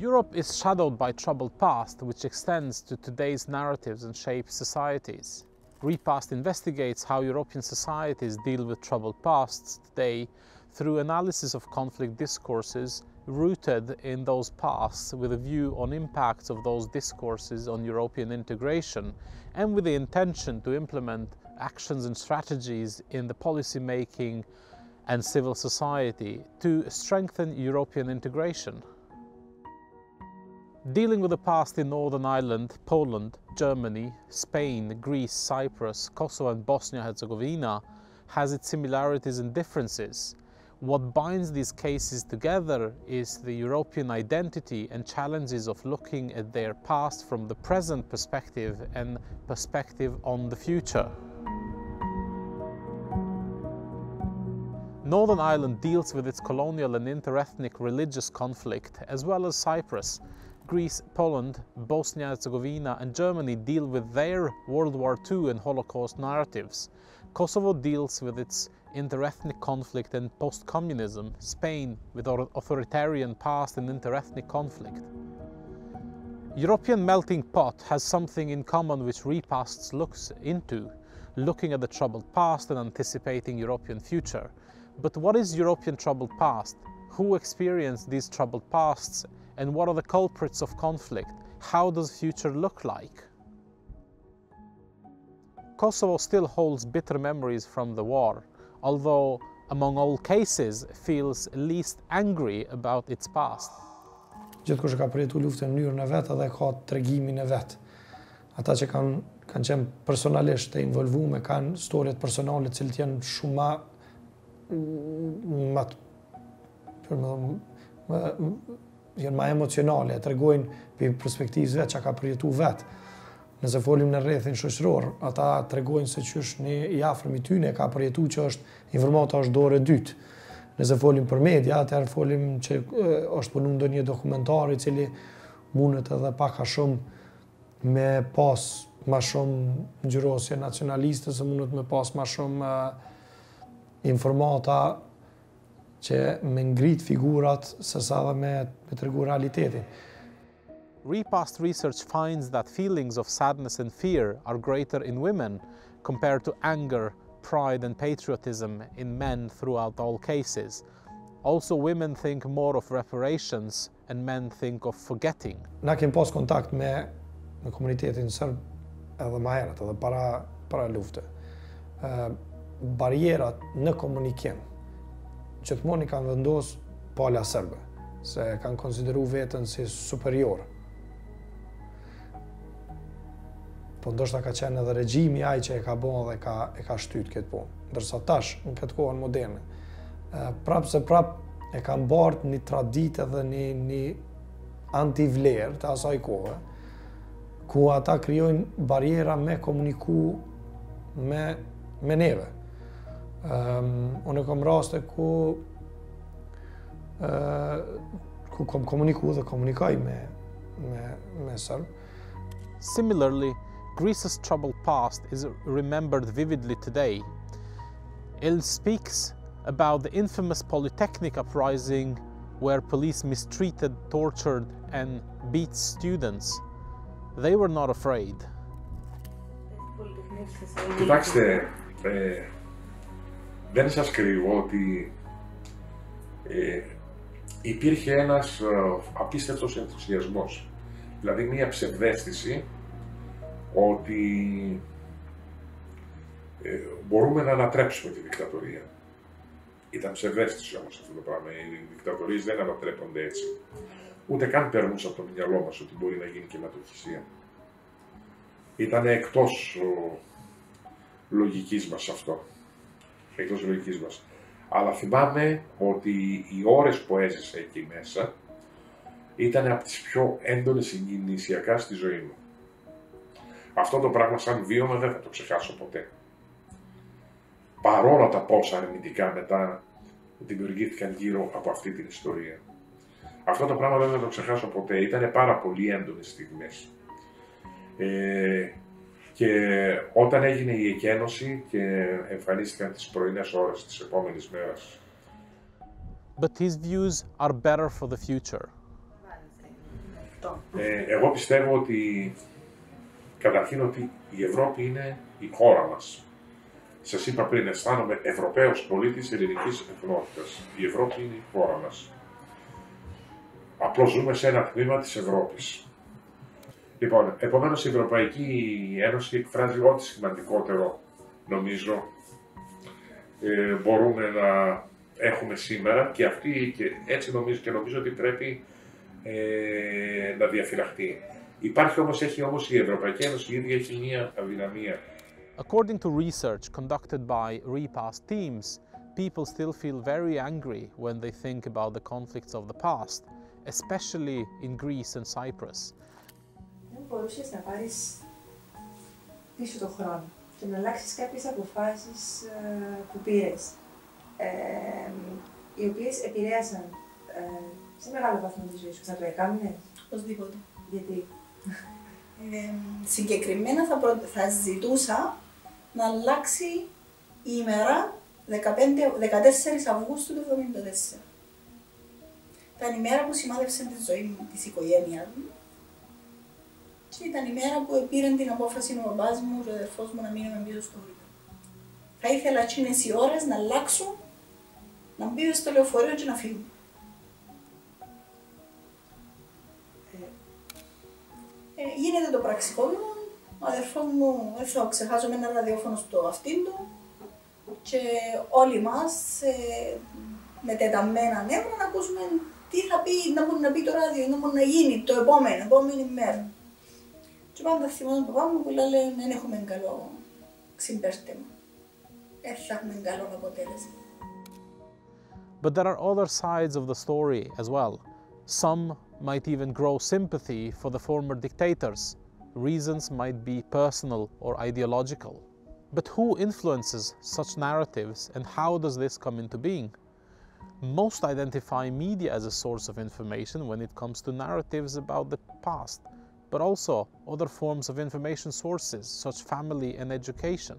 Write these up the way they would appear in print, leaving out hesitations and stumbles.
Europe is shadowed by troubled past, which extends to today's narratives and shapes societies. Repast investigates how European societies deal with troubled pasts today through analysis of conflict discourses rooted in those pasts, with a view on impacts of those discourses on European integration, and with the intention to implement actions and strategies in the policy making and civil society to strengthen European integration. Dealing with the past in Northern Ireland, Poland, Germany, Spain, Greece, Cyprus, Kosovo and Bosnia-Herzegovina has its similarities and differences. What binds these cases together is the European identity and challenges of looking at their past from the present perspective and perspective on the future. Northern Ireland deals with its colonial and interethnic religious conflict, as well as Cyprus. Greece, Poland, Bosnia-Herzegovina and Germany deal with their World War II and Holocaust narratives. Kosovo deals with its interethnic conflict and post-communism. Spain with authoritarian past and interethnic conflict. European melting pot has something in common which Repasts looks into, looking at the troubled past and anticipating European future. But what is European troubled past? Who experienced these troubled pasts? And what are the culprits of conflict? How does future look like? Kosovo still holds bitter memories from the war, although among all cases feels least angry about its past. Gjithkush ka përjetu luftën në mënyrën e vet edhe ka tregimin e vet. Ata që kanë qenë personalisht të involvuar kanë historit personale të cilët janë shumë janë më emocionale, tregojnë për perspektivës vet çka ka përjetu vet. Nëse folim në rrethin shoqëror, ata tregojnë se qysh një i afërm i tyre ka përjetu që është informata është dorë e dytë. Nëse folim për media, atëherë folim që është punu ndonjë dokumentar i cili mundet edhe pak a shumë me pas ma shumë ngjyrosje nacionaliste, se mundet me pas ma shumë informata që me ngrit figurat sesa dhe me tregu realitetin. Repast research finds that feelings of sadness and fear are greater in women compared to anger, pride and patriotism in men throughout all cases. Also, women think more of reparations and men think of forgetting. Na kemi pas kontakt me komunitetin serb edhe më herët, edhe para lufte. Barierat në komunikim gjithmonë i kanë vendosur pala serbe, se kanë konsideru veten si superior. Po ndoshta ka qenë edhe regjimi ai që e ka bën dhe e ka shtyt këtë punë. Ndërsa tash, në këtë kohën moderne, prap e kanë bart një traditë dhe një antivlerë të asaj kohe, ku ata krijojnë bariera me komuniku me neve. Unë kam raste ku kam komuniku dhe komunikoj me Serb. Similarly, Greece's troubled past is remembered vividly today. Il speaks about the infamous Polytechnic uprising where police mistreated, tortured and beat students. They were not afraid. Κοιτάξτε, δεν σας κρύβω ότι υπήρχε ένας απίστευτος ενθουσιασμός. Δηλαδή μία ψευδαίσθηση ότι μπορούμε να ανατρέψουμε τη δικτατορία. Ήταν ψευδαίσθηση όμως αυτό το πράγμα. Οι δικτατορίες δεν ανατρέπονται έτσι. Ούτε καν περνούσε από το μυαλό μας ότι μπορεί να γίνει και αιματοχυσία. Ήταν εκτός λογικής μας αυτό. Εκτός λογικής μας. Αλλά θυμάμαι ότι οι ώρες που έζησα εκεί μέσα ήταν από τις πιο έντονες συγκινησιακά στη ζωή μου. Αυτό το πράγμα σαν βίωμα δεν θα το ξεχάσω ποτέ. Παρόλα τα πόσα αρνητικά μετά δημιουργήθηκαν γύρω από αυτή την ιστορία. Αυτό το πράγμα δεν θα το ξεχάσω ποτέ. Ήταν πάρα πολύ έντονες στιγμές. Και όταν έγινε η εκένωση και εμφανίστηκαν τις πρωινές ώρες της επόμενης μέρας. But his views are better for the future. αυτό. Εγώ πιστεύω ότι καταρχήν ότι η Ευρώπη είναι η χώρα μας. Σας είπα πριν, αισθάνομαι Ευρωπαίος πολίτης ελληνικής εθνότητας. Η Ευρώπη είναι η χώρα μας. Απλώς ζούμε σε ένα τμήμα της Ευρώπης. Λοιπόν, επομένως η Ευρωπαϊκή Ένωση εκφράζει ό,τι σημαντικότερο, νομίζω, μπορούμε να έχουμε σήμερα και αυτή και έτσι νομίζω ότι πρέπει να διαφυλαχτεί. Έχει όμως η Ευρωπαϊκή Ένωση η ίδια έχει μία αδυναμία. According to research conducted by RePast teams, people still feel very angry when they think about the conflicts of the past, especially in Greece and Cyprus. Δεν μπορούσες να πάρεις πίσω τον χρόνο και να αλλάξεις κάποιες αποφάσεις που πήρες, οι οποίες επηρέασαν σε μεγάλο βαθμό τη ζωή σου. Θα το έκανες? Οπωσδήποτε. Γιατί? Συγκεκριμένα θα ζητούσα να αλλάξει η ημέρα 14 Αυγούστου του 1974. Ήταν η μέρα που σημάδευσε τη ζωή μου, της οικογένειας μου και ήταν η μέρα που πήραν την απόφαση ο μπαμπάς μου και ο αδερφός μου να μείνουμε πίσω στο χωριό. Θα ήθελα εκείνες οι ώρες να αλλάξουν, να μπει στο λεωφορείο και να φύγουν. Γίνεται το πραξικόπημα, ο αδερφός μου, δεν θα ξεχάσω, με ένα ραδιόφωνο στο αυτήν του και όλοι μας με τεταμένα νεύρα να ακούσουμε τι θα πει, να μπορεί να πει το ράδιο, να μπορεί να γίνει το επόμενη μέρα. Και πάντα θυμάμαι τον παπά μου που λέει δεν έχουμε καλό συμπέρτεμα, δεν θα έχουμε καλό αποτέλεσμα. But there are other sides of the story as well. Some might even grow sympathy for the former dictators. Reasons might be personal or ideological. But who influences such narratives and how does this come into being? Most identify media as a source of information when it comes to narratives about the past, but also other forms of information sources such family and education.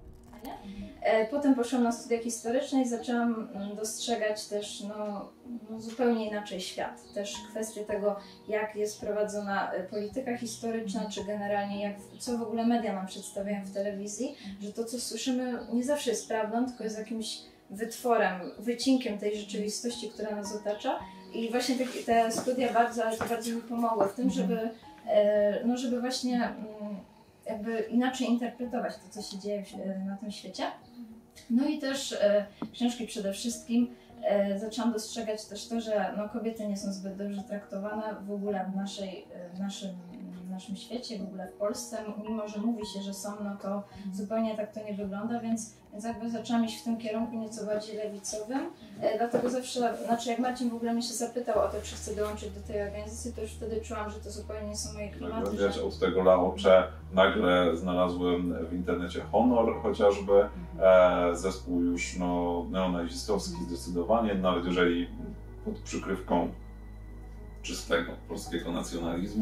Potem poszłam na studia historyczne i zaczęłam dostrzegać też zupełnie inaczej świat. Też kwestię tego, jak jest prowadzona polityka historyczna, czy generalnie co w ogóle media nam przedstawiają w telewizji, że to, co słyszymy, nie zawsze jest prawdą, tylko jest jakimś wytworem, wycinkiem tej rzeczywistości, która nas otacza. I właśnie te studia bardzo mi pomogły w tym, żeby właśnie jakby inaczej interpretować to, co się dzieje na tym świecie. No i też książki przede wszystkim zaczęłam dostrzegać też to, że kobiety nie są zbyt dobrze traktowane w ogóle w naszym świecie, w ogóle w Polsce, mimo że mówi się, że są, to zupełnie tak to nie wygląda, więc jakby zaczęłam iść w tym kierunku nieco bardziej lewicowym. Dlatego zawsze, jak Marcin w ogóle mnie się zapytał o to, czy chcę dołączyć do tej organizacji, to już wtedy czułam, że to zupełnie nie są moje klimaty. Wiesz, od tego Laocze nagle znalazłem w internecie Honor chociażby, zespół już neonazistowski zdecydowanie, nawet jeżeli pod przykrywką czystego polskiego nacjonalizmu,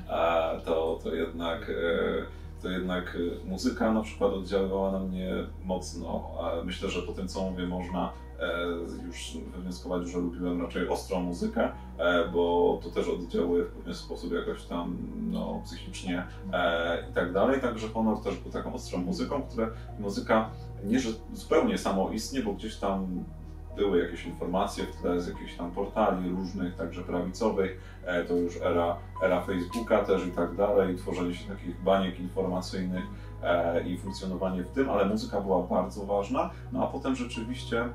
to jednak muzyka na przykład oddziaływała na mnie mocno. Myślę, że po tym, co mówię, można już wywnioskować, że lubiłem raczej ostrą muzykę, bo to też oddziałuje w pewien sposób jakoś tam psychicznie i tak dalej. Także Honor też był taką ostrą muzyką, muzyka nie że zupełnie samoistnie, bo gdzieś tam były jakieś informacje w tle z jakichś tam portali różnych, także prawicowych, to już era Facebooka też i tak dalej, tworzenie się takich baniek informacyjnych i funkcjonowanie w tym, ale muzyka była bardzo ważna, a potem rzeczywiście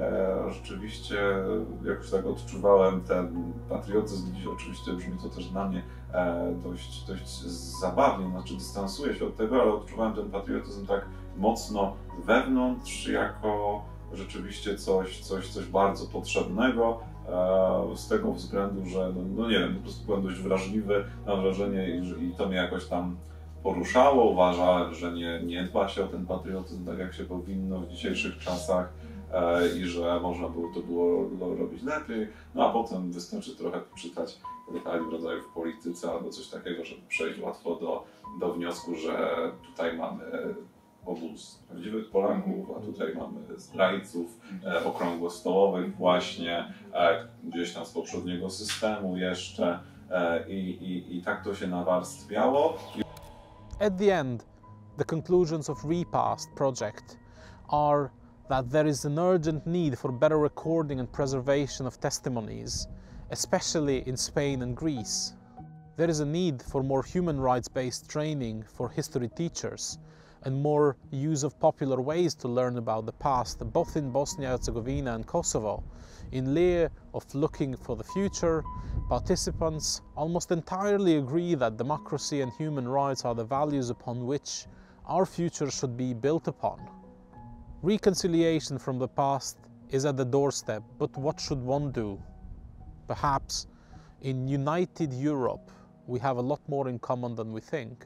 jakoś tak odczuwałem ten patriotyzm, dziś oczywiście brzmi to też dla mnie dość zabawnie, znaczy dystansuję się od tego, ale odczuwałem ten patriotyzm tak mocno wewnątrz, jako rzeczywiście coś bardzo potrzebnego, z tego względu, że nie wiem, po prostu byłem dość wrażliwy na wrażenie i to mnie jakoś tam poruszało. Uważałem, że nie dba się o ten patriotyzm tak, jak się powinno w dzisiejszych czasach i że można było robić lepiej. A potem wystarczy trochę czytać detali w rodzaju w polityce albo coś takiego, żeby przejść łatwo do wniosku, że tutaj mamy obóz prawdziwych Polaków, a tutaj mamy zdrajców okrągłostołowych właśnie, gdzieś tam z poprzedniego systemu jeszcze I tak to się nawarstwiało. At the end, the conclusions of RePast project are that there is an urgent need for better recording and preservation of testimonies, especially in Spain and Greece. There is a need for more human rights-based training for history teachers and more use of popular ways to learn about the past, both in Bosnia-Herzegovina and Kosovo. In lieu of looking for the future, participants almost entirely agree that democracy and human rights are the values upon which our future should be built upon. Reconciliation from the past is at the doorstep, but what should one do? Perhaps in united Europe, we have a lot more in common than we think.